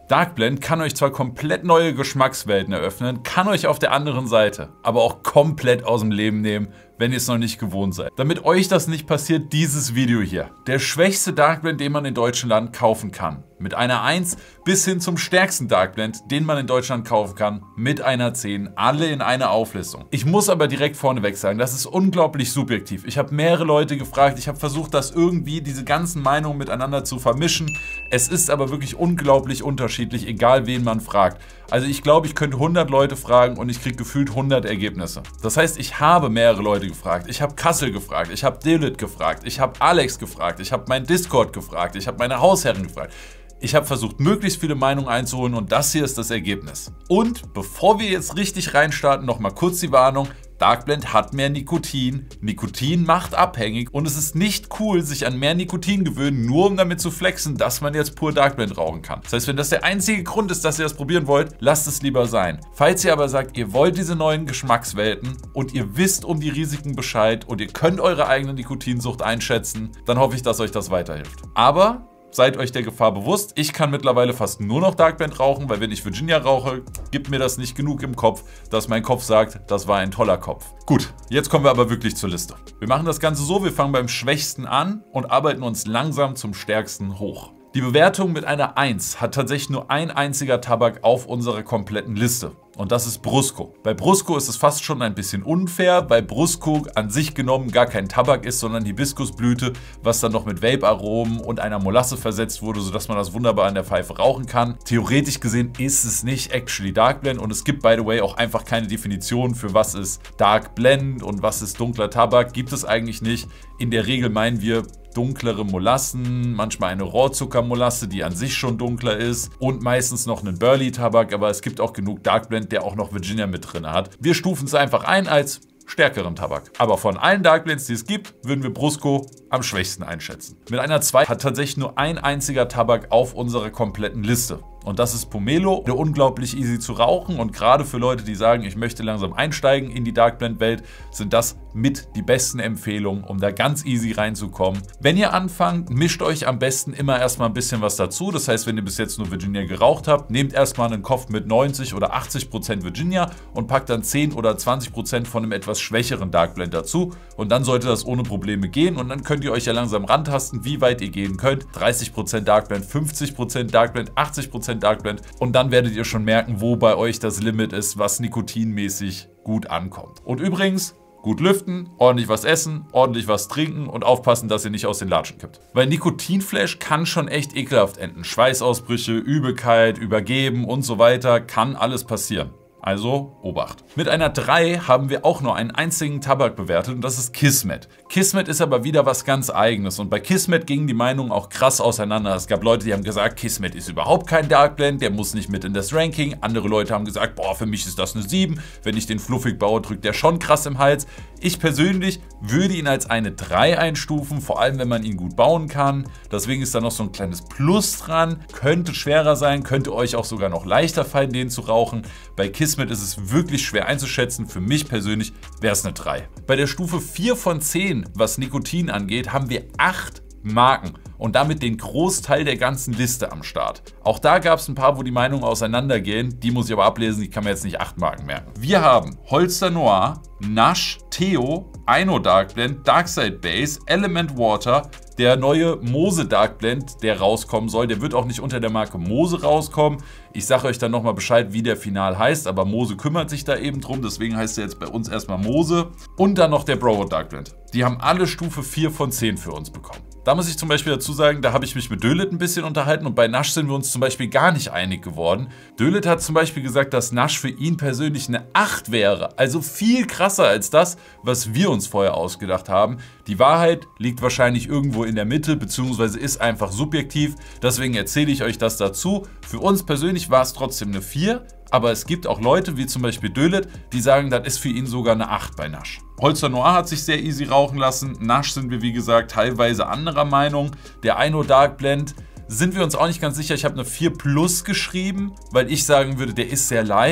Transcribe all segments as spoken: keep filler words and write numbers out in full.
Dark Blend kann euch zwar komplett neue Geschmackswelten eröffnen, kann euch auf der anderen Seite aber auch komplett aus dem Leben nehmen, wenn ihr es noch nicht gewohnt seid. Damit euch das nicht passiert, dieses Video hier. Der schwächste Dark Blend, den man in Deutschland kaufen kann. Mit einer eins bis hin zum stärksten Dark Blend, den man in Deutschland kaufen kann, mit einer zehn. Alle in einer Auflistung. Ich muss aber direkt vorneweg sagen, das ist unglaublich subjektiv. Ich habe mehrere Leute gefragt, ich habe versucht, das irgendwie, diese ganzen Meinungen miteinander zu vermischen. Es ist aber wirklich unglaublich unterschiedlich, egal wen man fragt. Also ich glaube, ich könnte hundert Leute fragen und ich kriege gefühlt hundert Ergebnisse. Das heißt, ich habe mehrere Leute gefragt. Ich habe Kassel gefragt, ich habe Dillit gefragt, ich habe Alex gefragt, ich habe meinen Discord gefragt, ich habe meine Hausherren gefragt. Ich habe versucht, möglichst viele Meinungen einzuholen und das hier ist das Ergebnis. Und bevor wir jetzt richtig reinstarten, nochmal kurz die Warnung. Dark Blend hat mehr Nikotin, Nikotin macht abhängig und es ist nicht cool, sich an mehr Nikotin gewöhnen, nur um damit zu flexen, dass man jetzt pur Dark Blend rauchen kann. Das heißt, wenn das der einzige Grund ist, dass ihr das probieren wollt, lasst es lieber sein. Falls ihr aber sagt, ihr wollt diese neuen Geschmackswelten und ihr wisst um die Risiken Bescheid und ihr könnt eure eigene Nikotinsucht einschätzen, dann hoffe ich, dass euch das weiterhilft. Aber seid euch der Gefahr bewusst. Ich kann mittlerweile fast nur noch Dark Blend rauchen, weil wenn ich Virginia rauche, gibt mir das nicht genug im Kopf, dass mein Kopf sagt, das war ein toller Kopf. Gut, jetzt kommen wir aber wirklich zur Liste. Wir machen das Ganze so, wir fangen beim Schwächsten an und arbeiten uns langsam zum Stärksten hoch. Die Bewertung mit einer eins hat tatsächlich nur ein einziger Tabak auf unserer kompletten Liste. Und das ist Brusco. Bei Brusco ist es fast schon ein bisschen unfair, weil Brusco an sich genommen gar kein Tabak ist, sondern Hibiskusblüte, was dann noch mit Vape-Aromen und einer Molasse versetzt wurde, sodass man das wunderbar in der Pfeife rauchen kann. Theoretisch gesehen ist es nicht actually Dark Blend und es gibt, by the way, auch einfach keine Definition für was ist Dark Blend und was ist dunkler Tabak. Gibt es eigentlich nicht. In der Regel meinen wir dunklere Molassen, manchmal eine Rohrzuckermolasse, die an sich schon dunkler ist und meistens noch einen Burley-Tabak, aber es gibt auch genug Dark Blend, der auch noch Virginia mit drin hat. Wir stufen es einfach ein als stärkeren Tabak. Aber von allen Dark Blends, die es gibt, würden wir Brusco am schwächsten einschätzen. Mit einer zwei hat tatsächlich nur ein einziger Tabak auf unserer kompletten Liste. Und das ist Pomelo, der unglaublich easy zu rauchen und gerade für Leute, die sagen, ich möchte langsam einsteigen in die Dark Blend Welt, sind das mit die besten Empfehlungen, um da ganz easy reinzukommen. Wenn ihr anfangt, mischt euch am besten immer erstmal ein bisschen was dazu. Das heißt, wenn ihr bis jetzt nur Virginia geraucht habt, nehmt erstmal einen Kopf mit neunzig oder achtzig Prozent Virginia und packt dann zehn oder zwanzig Prozent von einem etwas schwächeren Dark Blend dazu. Und dann sollte das ohne Probleme gehen und dann könnt ihr euch ja langsam rantasten, wie weit ihr gehen könnt. dreißig Prozent Dark Blend, fünfzig Prozent Dark Blend, achtzig Prozent Dark Blend und dann werdet ihr schon merken, wo bei euch das Limit ist, was nikotinmäßig gut ankommt. Und übrigens, gut lüften, ordentlich was essen, ordentlich was trinken und aufpassen, dass ihr nicht aus den Latschen kippt. Weil Nikotinflash kann schon echt ekelhaft enden. Schweißausbrüche, Übelkeit, Übergeben und so weiter, kann alles passieren. Also Obacht. Mit einer drei haben wir auch nur einen einzigen Tabak bewertet und das ist Kismet. Kismet ist aber wieder was ganz Eigenes und bei Kismet gingen die Meinungen auch krass auseinander. Es gab Leute, die haben gesagt, Kismet ist überhaupt kein Dark Blend, der muss nicht mit in das Ranking. Andere Leute haben gesagt, boah, für mich ist das eine sieben. Wenn ich den fluffig baue, drückt der schon krass im Hals. Ich persönlich würde ihn als eine drei einstufen, vor allem wenn man ihn gut bauen kann. Deswegen ist da noch so ein kleines Plus dran. Könnte schwerer sein, könnte euch auch sogar noch leichter fallen, den zu rauchen. Bei Kismet ist es wirklich schwer einzuschätzen. Für mich persönlich wäre es eine drei. Bei der Stufe vier von zehn, was Nikotin angeht, haben wir acht Marken und damit den Großteil der ganzen Liste am Start. Auch da gab es ein paar, wo die Meinungen auseinandergehen. Die muss ich aber ablesen, die kann mir jetzt nicht acht Marken merken. Wir haben Holster Noir, Nash, Theo, Aino Dark Blend, Darkside Base, Element Water, der neue Mose Dark Blend, der rauskommen soll. Der wird auch nicht unter der Marke Mose rauskommen. Ich sage euch dann nochmal Bescheid, wie der final heißt, aber Mose kümmert sich da eben drum, deswegen heißt er jetzt bei uns erstmal Mose. Und dann noch der Bravo Dark Blend. Die haben alle Stufe vier von zehn für uns bekommen. Da muss ich zum Beispiel dazu sagen, da habe ich mich mit Dillit ein bisschen unterhalten und bei Nash sind wir uns zum Beispiel gar nicht einig geworden. Dillit hat zum Beispiel gesagt, dass Nash für ihn persönlich eine acht wäre. Also viel krasser als das, was wir uns vorher ausgedacht haben. Die Wahrheit liegt wahrscheinlich irgendwo in der Mitte, beziehungsweise ist einfach subjektiv. Deswegen erzähle ich euch das dazu. Für uns persönlich war es trotzdem eine vier. Aber es gibt auch Leute, wie zum Beispiel Dillit, die sagen, das ist für ihn sogar eine acht bei Nash. Holster Noir hat sich sehr easy rauchen lassen. Nash sind wir, wie gesagt, teilweise anderer Meinung. Der Aino Dark Blend sind wir uns auch nicht ganz sicher. Ich habe eine vier plus geschrieben, weil ich sagen würde, der ist sehr leicht.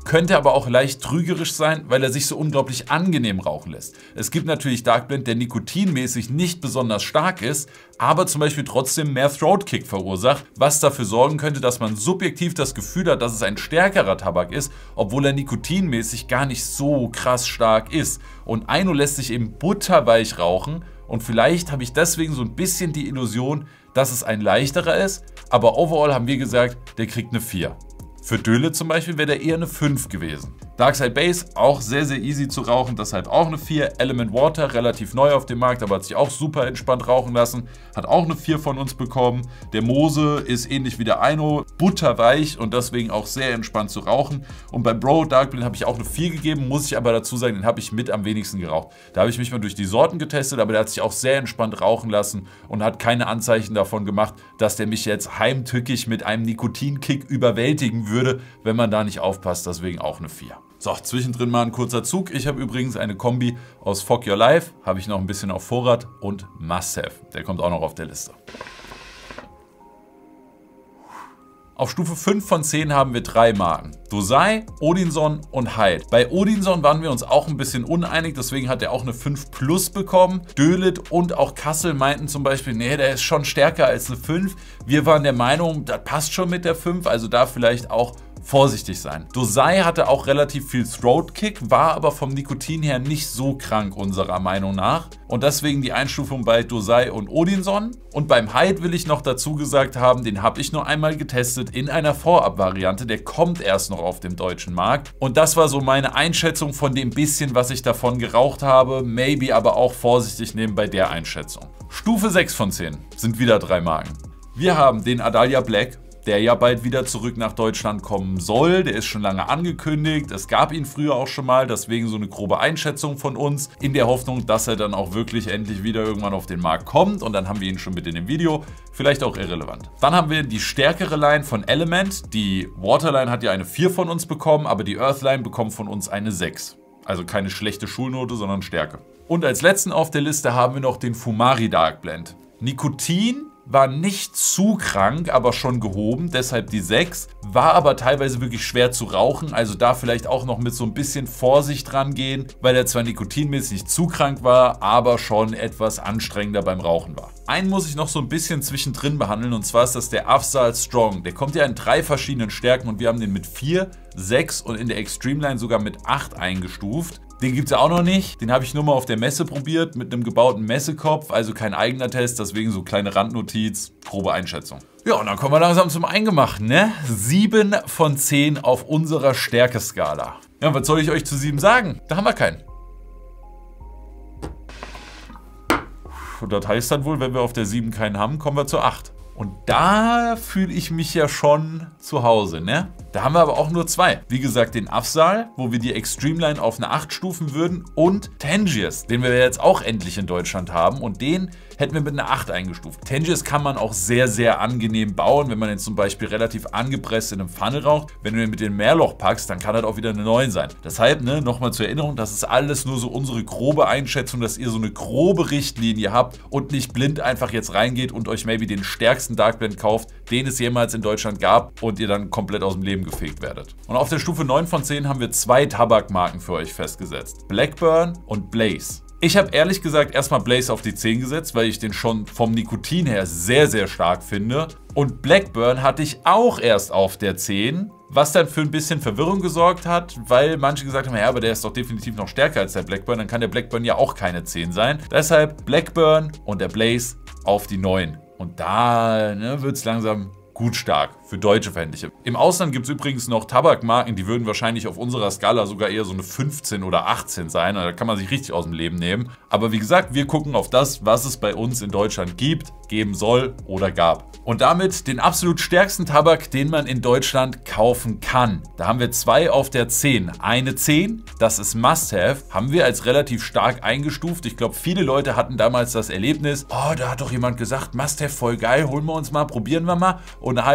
könnte aber auch leicht trügerisch sein, weil er sich so unglaublich angenehm rauchen lässt. Es gibt natürlich Dark Blend, der nikotinmäßig nicht besonders stark ist, aber zum Beispiel trotzdem mehr Throat Kick verursacht, was dafür sorgen könnte, dass man subjektiv das Gefühl hat, dass es ein stärkerer Tabak ist, obwohl er nikotinmäßig gar nicht so krass stark ist. Und Aino lässt sich eben butterweich rauchen und vielleicht habe ich deswegen so ein bisschen die Illusion, dass es ein leichterer ist, aber overall haben wir gesagt, der kriegt eine vier. Für Döhle zum Beispiel wäre der eher eine fünf gewesen. Dark Side Base, auch sehr, sehr easy zu rauchen, deshalb auch eine vier. Element Water, relativ neu auf dem Markt, aber hat sich auch super entspannt rauchen lassen. Hat auch eine vier von uns bekommen. Der Mose ist ähnlich wie der Aino, butterweich und deswegen auch sehr entspannt zu rauchen. Und beim Bro Dark Blend habe ich auch eine vier gegeben, muss ich aber dazu sagen, den habe ich mit am wenigsten geraucht. Da habe ich mich mal durch die Sorten getestet, aber der hat sich auch sehr entspannt rauchen lassen und hat keine Anzeichen davon gemacht, dass der mich jetzt heimtückisch mit einem Nikotinkick überwältigen würde, wenn man da nicht aufpasst. Deswegen auch eine vier. So, zwischendrin mal ein kurzer Zug. Ich habe übrigens eine Kombi aus Fog Your Life, habe ich noch ein bisschen auf Vorrat und Must Have. Der kommt auch noch auf der Liste. Auf Stufe fünf von zehn haben wir drei Marken. Dosai, Odinson und Hyde. Bei Odinson waren wir uns auch ein bisschen uneinig, deswegen hat er auch eine fünf plus bekommen. Dölit und auch Kassel meinten zum Beispiel, nee, der ist schon stärker als eine fünf. Wir waren der Meinung, das passt schon mit der fünf, also da vielleicht auch vorsichtig sein. Dosai hatte auch relativ viel Throat Kick, war aber vom Nikotin her nicht so krank unserer Meinung nach. Und deswegen die Einstufung bei Dosai und Odinson. Und beim Hyde will ich noch dazu gesagt haben, den habe ich nur einmal getestet in einer Vorab-Variante. Der kommt erst noch auf dem deutschen Markt. Und das war so meine Einschätzung von dem bisschen, was ich davon geraucht habe. Maybe aber auch vorsichtig nehmen bei der Einschätzung. Stufe sechs von zehn sind wieder drei Marken. Wir haben den Adalia Black, der ja bald wieder zurück nach Deutschland kommen soll. Der ist schon lange angekündigt. Es gab ihn früher auch schon mal, deswegen so eine grobe Einschätzung von uns, in der Hoffnung, dass er dann auch wirklich endlich wieder irgendwann auf den Markt kommt. Und dann haben wir ihn schon mit in dem Video. Vielleicht auch irrelevant. Dann haben wir die stärkere Line von Element. Die Waterline hat ja eine vier von uns bekommen, aber die Earthline bekommt von uns eine sechs. Also keine schlechte Schulnote, sondern Stärke. Und als letzten auf der Liste haben wir noch den Fumari Dark Blend. Nikotin war nicht zu krank, aber schon gehoben, deshalb die sechs. War aber teilweise wirklich schwer zu rauchen, also da vielleicht auch noch mit so ein bisschen Vorsicht rangehen, weil er zwar nikotinmäßig nicht zu krank war, aber schon etwas anstrengender beim Rauchen war. Einen muss ich noch so ein bisschen zwischendrin behandeln, und zwar ist das der Afzal Strong. Der kommt ja in drei verschiedenen Stärken und wir haben den mit vier, sechs und in der Extreme Line sogar mit acht eingestuft. Den gibt es ja auch noch nicht. Den habe ich nur mal auf der Messe probiert mit einem gebauten Messekopf. Also kein eigener Test, deswegen so kleine Randnotiz, grobe Einschätzung. Ja, und dann kommen wir langsam zum Eingemachten, ne? sieben von zehn auf unserer Stärkeskala. Ja, was soll ich euch zu sieben sagen? Da haben wir keinen. Und das heißt dann wohl, wenn wir auf der sieben keinen haben, kommen wir zur acht. Und da fühle ich mich ja schon zu Hause, ne? Da haben wir aber auch nur zwei. Wie gesagt, den Afzal, wo wir die Extreme Line auf eine acht stufen würden, und Tangiers, den wir jetzt auch endlich in Deutschland haben, und den hätten wir mit einer acht eingestuft. Tangiers kann man auch sehr, sehr angenehm bauen, wenn man den zum Beispiel relativ angepresst in einem Funnel raucht. Wenn du den mit dem Mehrloch packst, dann kann das auch wieder eine neun sein. Deshalb, ne, nochmal zur Erinnerung, das ist alles nur so unsere grobe Einschätzung, dass ihr so eine grobe Richtlinie habt und nicht blind einfach jetzt reingeht und euch maybe den stärksten Dark Blend kauft, den es jemals in Deutschland gab, und ihr dann komplett aus dem Leben gefegt werdet. Und auf der Stufe neun von zehn haben wir zwei Tabakmarken für euch festgesetzt. Blackburn und Blaze. Ich habe ehrlich gesagt erstmal Blaze auf die zehn gesetzt, weil ich den schon vom Nikotin her sehr, sehr stark finde. Und Blackburn hatte ich auch erst auf der zehn, was dann für ein bisschen Verwirrung gesorgt hat, weil manche gesagt haben, ja, aber der ist doch definitiv noch stärker als der Blackburn, dann kann der Blackburn ja auch keine zehn sein. Deshalb Blackburn und der Blaze auf die neun. Und da ne, wird es langsam gut stark für deutsche Verhältnisse. Im Ausland gibt es übrigens noch Tabakmarken, die würden wahrscheinlich auf unserer Skala sogar eher so eine fünfzehn oder achtzehn sein. Da kann man sich richtig aus dem Leben nehmen. Aber wie gesagt, wir gucken auf das, was es bei uns in Deutschland gibt, geben soll oder gab. Und damit den absolut stärksten Tabak, den man in Deutschland kaufen kann. Da haben wir zwei auf der zehn. Eine zehn, das ist Must Have, haben wir als relativ stark eingestuft. Ich glaube, viele Leute hatten damals das Erlebnis, oh, da hat doch jemand gesagt, Must Have voll geil, holen wir uns mal, probieren wir mal. Und eine halbe Stunde später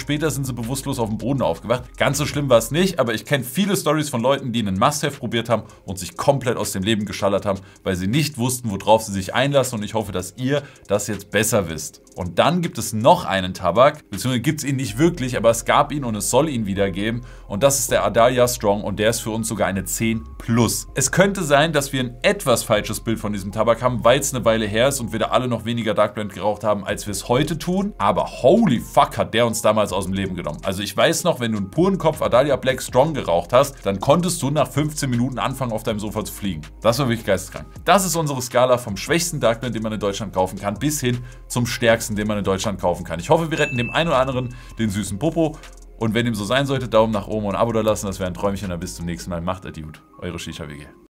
später sind sie bewusstlos auf dem Boden aufgewacht. Ganz so schlimm war es nicht, aber ich kenne viele Stories von Leuten, die einen Must-Have probiert haben und sich komplett aus dem Leben geschallert haben, weil sie nicht wussten, worauf sie sich einlassen, und ich hoffe, dass ihr das jetzt besser wisst. Und dann gibt es noch einen Tabak, beziehungsweise gibt es ihn nicht wirklich, aber es gab ihn und es soll ihn wieder geben, und das ist der Adalia Strong, und der ist für uns sogar eine zehn plus. Es könnte sein, dass wir ein etwas falsches Bild von diesem Tabak haben, weil es eine Weile her ist und wir da alle noch weniger Dark Blend geraucht haben, als wir es heute tun, aber holy fuck hat der uns damals aus dem Leben genommen. Also ich weiß noch, wenn du einen puren Kopf Adalia Black Strong geraucht hast, dann konntest du nach fünfzehn Minuten anfangen, auf deinem Sofa zu fliegen. Das war wirklich geisteskrank. Das ist unsere Skala vom schwächsten Dark Blend, den man in Deutschland kaufen kann, bis hin zum stärksten, den man in Deutschland kaufen kann. Ich hoffe, wir retten dem einen oder anderen den süßen Popo. Und wenn dem so sein sollte, Daumen nach oben und ein Abo da lassen, das wäre ein Träumchen. Dann bis zum nächsten Mal. Macht es gut. Eure Shisha W G.